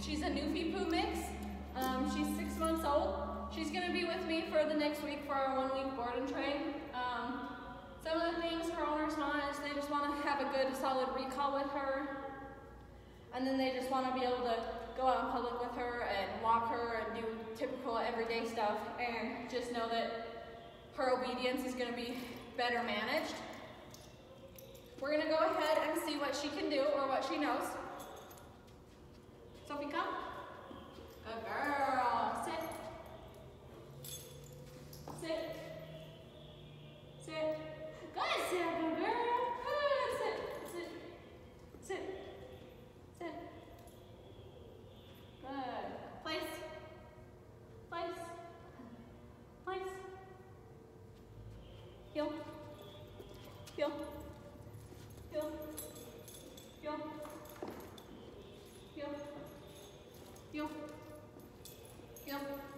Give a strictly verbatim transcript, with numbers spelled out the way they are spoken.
She's a Newfie Poo mix. Um, she's six months old. She's gonna be with me for the next week for our one week board and train. Um, some of the things her owners want is they just wanna have a good solid recall with her. And then they just wanna be able to go out in public with her and walk her and do typical everyday stuff and just know that her obedience is gonna be better managed. We're gonna go ahead and see what she can do or what she knows. Sophie, come. Good girl. Sit. Sit. Sit. Good, sit, good girl. Good, sit, sit, sit, sit. Good. Place. Place. Place. Heel. Heel. Heel. Heel. Heel. Heel. Heel.